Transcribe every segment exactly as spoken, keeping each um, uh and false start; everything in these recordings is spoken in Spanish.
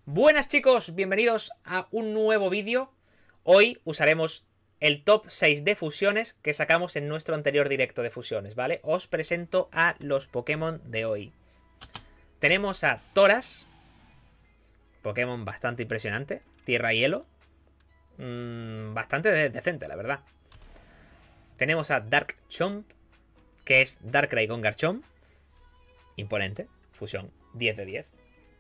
Buenas chicos, bienvenidos a un nuevo vídeo. Hoy usaremos el top seis de fusiones que sacamos en nuestro anterior directo de fusiones, ¿vale? Os presento a los Pokémon de hoy. Tenemos a Toras, Pokémon bastante impresionante, tierra y hielo, mmm, bastante de decente, la verdad. Tenemos a Dark Chomp, que es Darkrai con Garchomp, imponente, fusión diez de diez.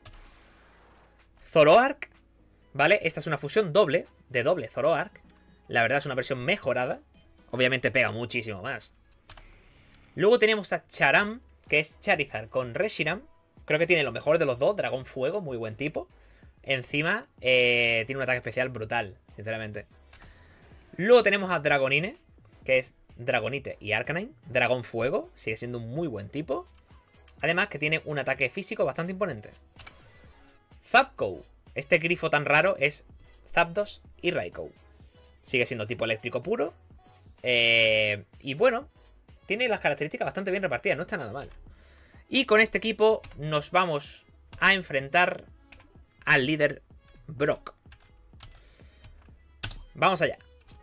Zoroark, ¿vale? Esta es una fusión doble, de doble Zoroark. La verdad es una versión mejorada. Obviamente pega muchísimo más. Luego tenemos a Charam, que es Charizard con Reshiram. Creo que tiene lo mejor de los dos, Dragón Fuego, muy buen tipo. Encima, eh, tiene un ataque especial brutal, sinceramente. Luego tenemos a Dragonine, que es Dragonite y Arcanine. Dragón Fuego, sigue siendo un muy buen tipo. Además que tiene un ataque físico bastante imponente. Zapco, este grifo tan raro es Zapdos y Raikou. Sigue siendo tipo eléctrico puro. Eh, y bueno, tiene las características bastante bien repartidas, no está nada mal. Y con este equipo nos vamos a enfrentar al líder Brock. Vamos allá.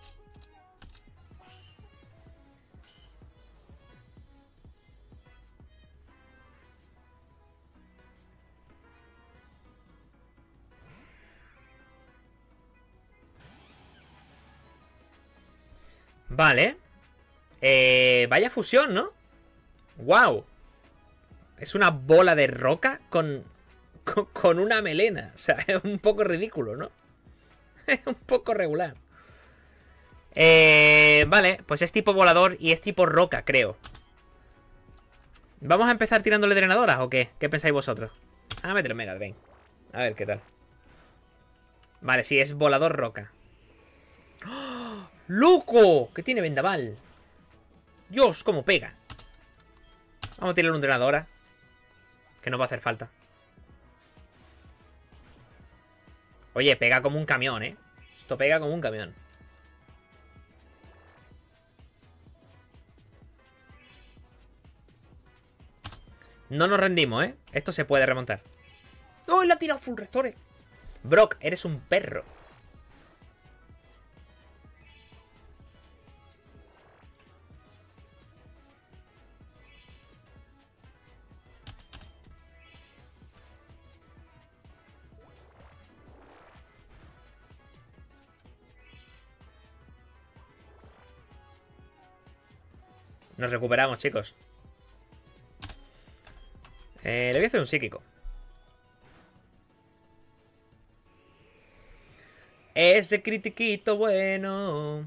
Vale. Eh, vaya fusión, ¿no? ¡Wow! Es una bola de roca con, con, con una melena. O sea, es un poco ridículo, ¿no? Es un poco regular. Eh, vale, pues es tipo volador y es tipo roca, creo. ¿Vamos a empezar tirándole drenadoras o qué? ¿Qué pensáis vosotros? Ah, meter Mega Drain. A ver qué tal. Vale, sí, es volador roca. ¡Oh! ¡Loco! Que tiene vendaval. Dios, cómo pega. Vamos a tirarle un drenador ahora, que no va a hacer falta. Oye, pega como un camión, ¿eh? Esto pega como un camión. No nos rendimos, ¿eh? Esto se puede remontar. ¡Oh, le ha tirado full restore! Brock, eres un perro. Nos recuperamos, chicos. Eh, le voy a hacer un psíquico. Ese critiquito bueno.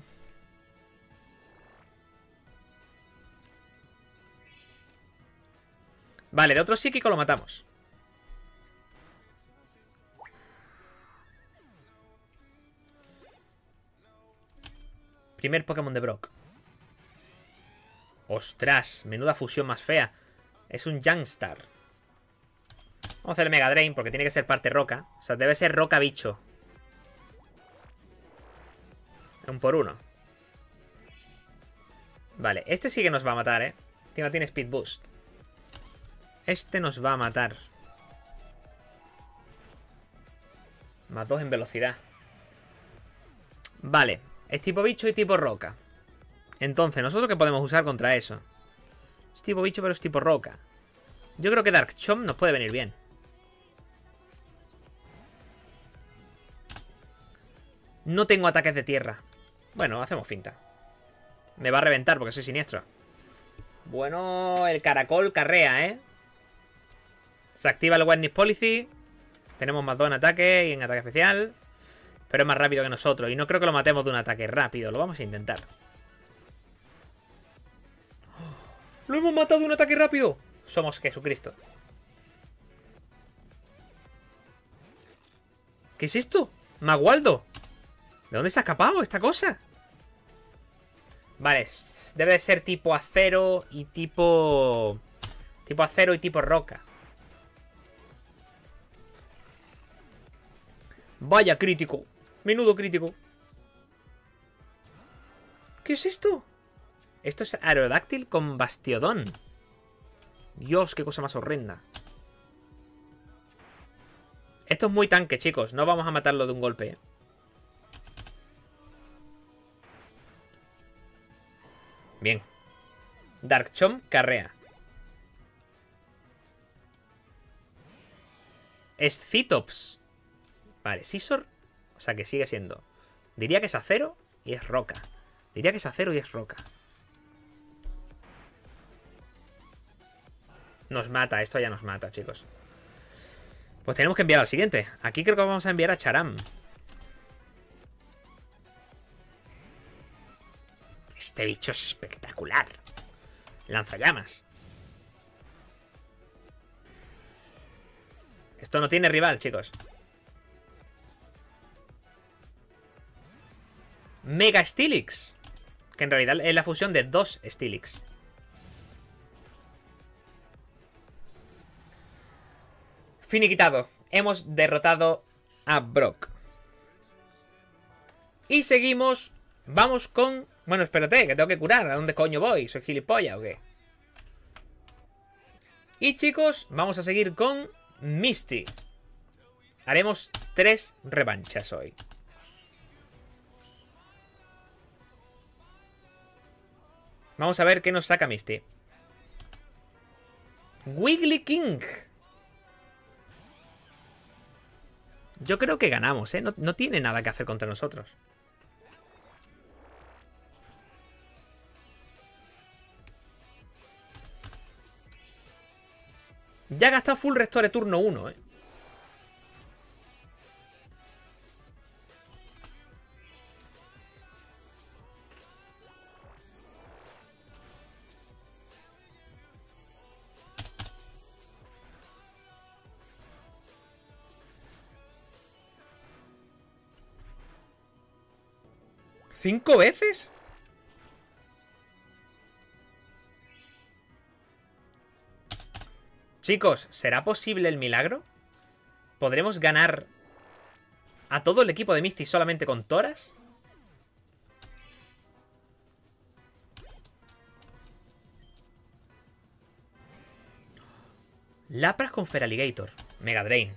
Vale, de otro psíquico lo matamos. Primer Pokémon de Brock. Ostras, menuda fusión más fea. Es un Youngstar. Vamos a hacer el Mega Drain porque tiene que ser parte roca. O sea, debe ser roca bicho. Un por uno. Vale, este sí que nos va a matar, ¿eh? Encima tiene Speed Boost. Este nos va a matar. Más dos en velocidad. Vale, es tipo bicho y tipo roca. Entonces, ¿nosotros qué podemos usar contra eso? Es tipo bicho, pero es tipo roca. Yo creo que Dark Chomp nos puede venir bien. No tengo ataques de tierra. Bueno, hacemos finta. Me va a reventar porque soy siniestro. Bueno, el caracol carrea, ¿eh? Se activa el Wetness Policy. Tenemos más dos en ataque y en ataque especial. Pero es más rápido que nosotros. Y no creo que lo matemos de un ataque rápido. Lo vamos a intentar. ¡Lo hemos matado de un ataque rápido! Somos Jesucristo. ¿Qué es esto? ¡Magualdo! ¿De dónde se ha escapado esta cosa? Vale, debe de ser tipo acero y tipo... Tipo acero y tipo roca. Vaya crítico. Menudo crítico. ¿Qué es esto? Esto es Aerodáctil con Bastiodón. Dios, qué cosa más horrenda. Esto es muy tanque, chicos. No vamos a matarlo de un golpe, ¿eh? Bien. Darkchomp carrea. Scitops. Vale, Scizor. O sea que sigue siendo. Diría que es acero y es roca. Diría que es acero y es roca. Nos mata, esto ya nos mata, chicos. Pues tenemos que enviar al siguiente. Aquí creo que vamos a enviar a Charam. Este bicho es espectacular. Lanzallamas. Esto no tiene rival, chicos. Mega Steelix. Que en realidad es la fusión de dos Steelix. Finiquitado. Hemos derrotado a Brock. Y seguimos. Vamos con... Bueno, espérate, que tengo que curar. ¿A dónde coño voy? ¿Soy gilipollas o qué? Y chicos, vamos a seguir con Misty. Haremos tres revanchas hoy. Vamos a ver qué nos saca Misty. Wiggly King. Yo creo que ganamos, ¿eh? No, no tiene nada que hacer contra nosotros. Ya ha gastado full restore turno uno, ¿eh? ¿Cinco veces? Chicos, ¿será posible el milagro? ¿Podremos ganar a todo el equipo de Misty solamente con Toras? Lapras con Feraligator. Mega Drain.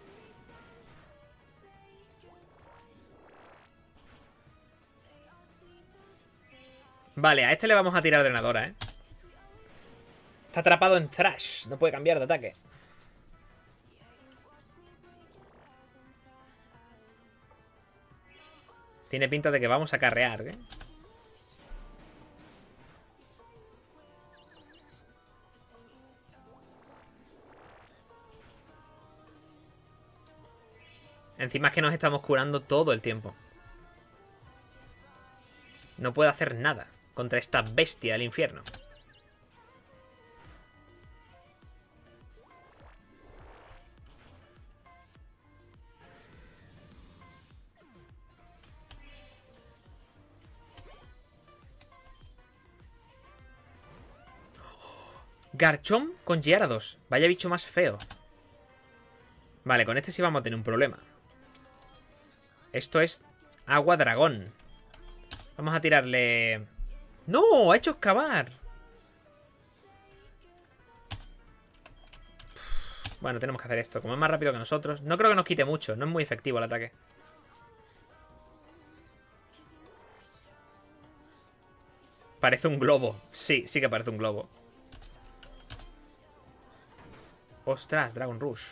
Vale, a este le vamos a tirar drenadora, ¿eh? Está atrapado en Thrash. No puede cambiar de ataque. Tiene pinta de que vamos a carrear, ¿eh? Encima es que nos estamos curando todo el tiempo. No puedo hacer nada contra esta bestia del infierno. Garchomp con Gyarados. Vaya bicho más feo. Vale, con este sí vamos a tener un problema. Esto es agua dragón. Vamos a tirarle... ¡No! ¡Ha hecho excavar! Bueno, tenemos que hacer esto. Como es más rápido que nosotros. No creo que nos quite mucho. No es muy efectivo el ataque. Parece un globo. Sí, sí que parece un globo. Ostras, Dragon Rush.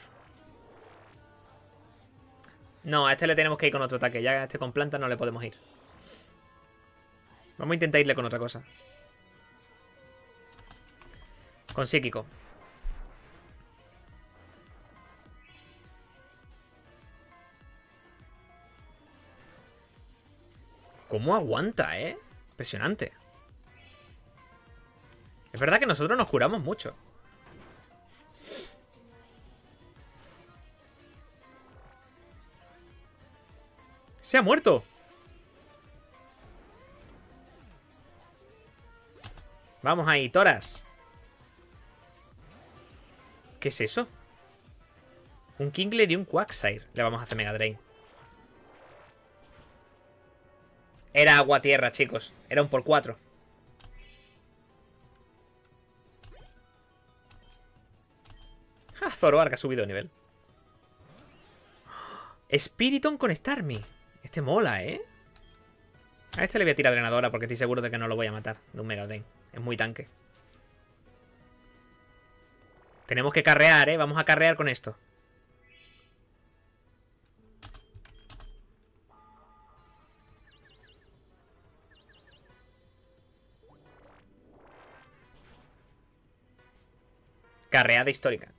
No, a este le tenemos que ir con otro ataque. Ya a este con planta no le podemos ir. Vamos a intentar irle con otra cosa. Con psíquico. ¿Cómo aguanta, eh? Impresionante. Es verdad que nosotros nos curamos mucho. ¡Se ha muerto! Vamos ahí, Toras. ¿Qué es eso? Un Kingler y un Quagsire. Le vamos a hacer Mega Drain. Era agua-tierra, chicos. Era un por cuatro. Ah, Zoroark ha subido de nivel. Spiriton con Starmie. Este mola, ¿eh? A este le voy a tirar drenadora porque estoy seguro de que no lo voy a matar de un Mega Drain. Es muy tanque. Tenemos que carrear, ¿eh? Vamos a carrear con esto. Carreada histórica.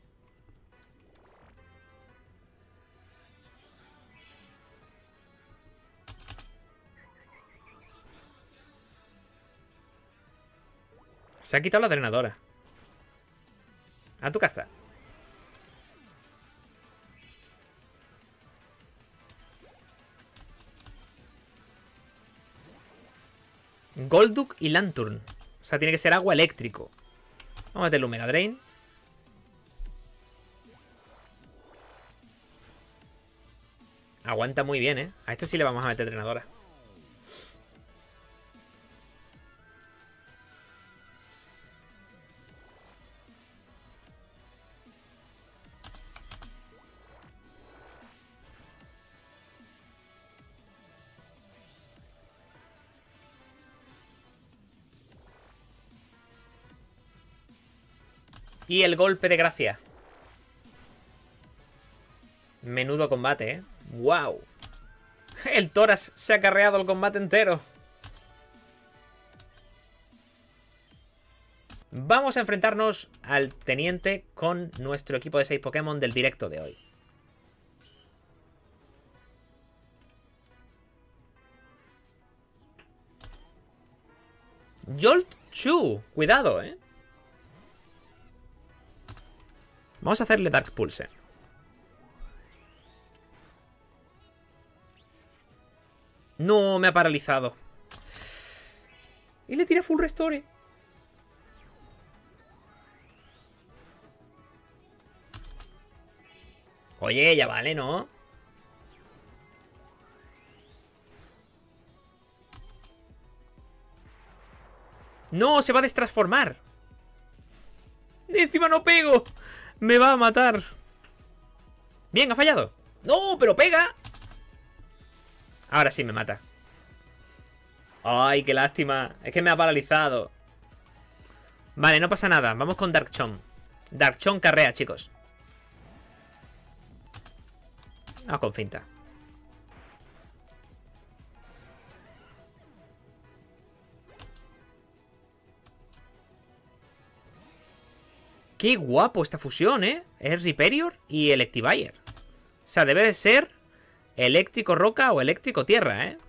Se ha quitado la drenadora. A tu casa. Golduck y Lanturn. O sea, tiene que ser agua eléctrico. Vamos a meterle un Mega Drain. Aguanta muy bien, ¿eh? A este sí le vamos a meter drenadora. Y el golpe de gracia. Menudo combate, ¿eh? ¡Wow! El Thoras se ha carreado el combate entero. Vamos a enfrentarnos al teniente con nuestro equipo de seis Pokémon del directo de hoy. Jolt Chu. Cuidado, ¿eh? Vamos a hacerle Dark Pulse. No, me ha paralizado. Y le tira Full Restore. Oye, ya vale, ¿no? No, se va a destransformar. Encima no pego. Me va a matar. Bien, ha fallado. No, pero pega. Ahora sí me mata. Ay, qué lástima. Es que me ha paralizado. Vale, no pasa nada. Vamos con Darkchomp. Darkchomp carrea, chicos. Vamos con finta. Qué guapo esta fusión, ¿eh? Es Rhyperior y Electivire. O sea, debe de ser eléctrico roca o eléctrico tierra, ¿eh?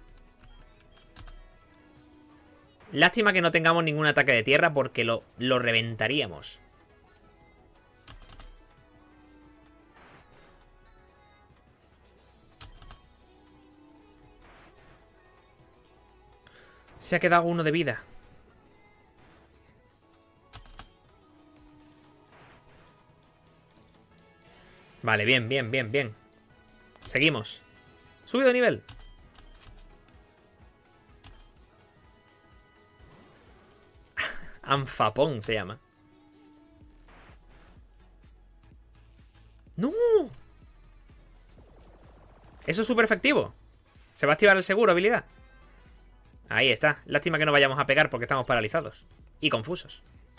Lástima que no tengamos ningún ataque de tierra porque lo, lo reventaríamos. Se ha quedado uno de vida. Vale, bien, bien, bien, bien. Seguimos. Subido de nivel. Anfapón se llama. ¡No! Eso es súper efectivo. Se va a activar el seguro, habilidad. Ahí está. Lástima que no vayamos a pegar porque estamos paralizados. Y confusos.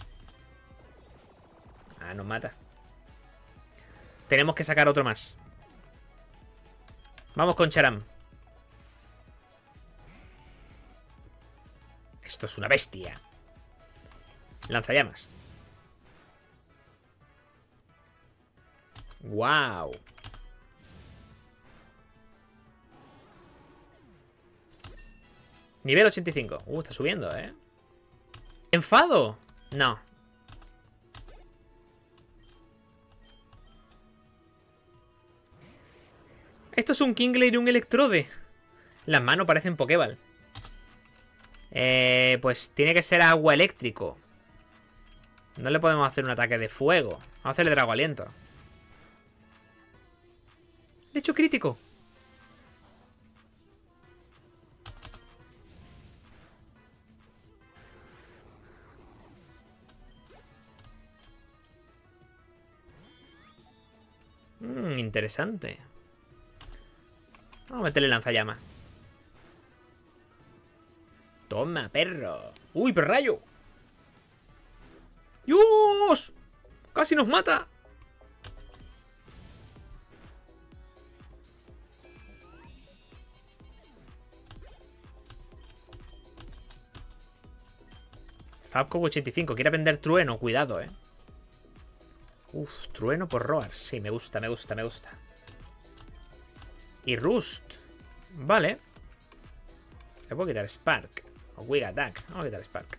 Ah, nos mata. Tenemos que sacar otro más. Vamos con Charam. Esto es una bestia. Lanzallamas. ¡Wow! Nivel ochenta y cinco. Uh, está subiendo, ¿eh? ¿Enfado? No. Esto es un Kingler y un Electrode. Las manos parecen Pokéball. Eh, pues tiene que ser agua eléctrico. No le podemos hacer un ataque de fuego. Vamos a hacerle Drago Aliento. De hecho, crítico. Mm, interesante. Vamos a meterle lanzallamas. Toma, perro. ¡Uy, pero rayo! ¡Dios! ¡Casi nos mata! Falco ochenta y cinco. Quiere aprender trueno. Cuidado, eh. Uf, trueno por Roar. Sí, me gusta, me gusta, me gusta. Y Rust. Vale. Le puedo quitar Spark. O Wig Attack. Vamos a quitar Spark.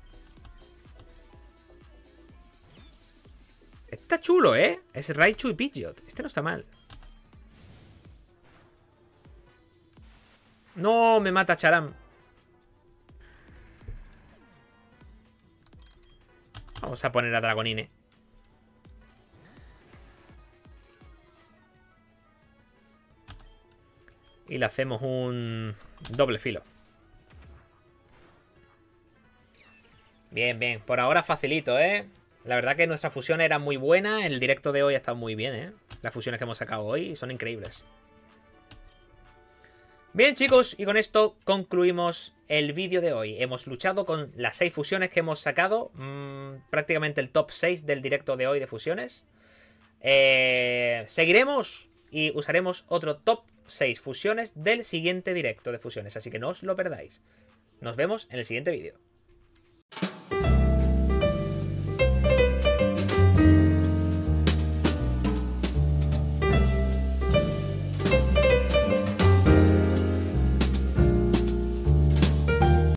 Está chulo, ¿eh? Es Raichu y Pidgeot. Este no está mal. No, me mata Charam. Vamos a poner a Dragonine. Y le hacemos un doble filo. Bien, bien. Por ahora facilito, ¿eh? La verdad que nuestra fusión era muy buena. El directo de hoy ha estado muy bien, ¿eh? Las fusiones que hemos sacado hoy son increíbles. Bien, chicos, y con esto concluimos el vídeo de hoy. Hemos luchado con las seis fusiones que hemos sacado. Mmm, prácticamente el top seis del directo de hoy de fusiones. Eh, seguiremos y usaremos otro top seis fusiones del siguiente directo de fusiones. Así que no os lo perdáis. Nos vemos en el siguiente vídeo.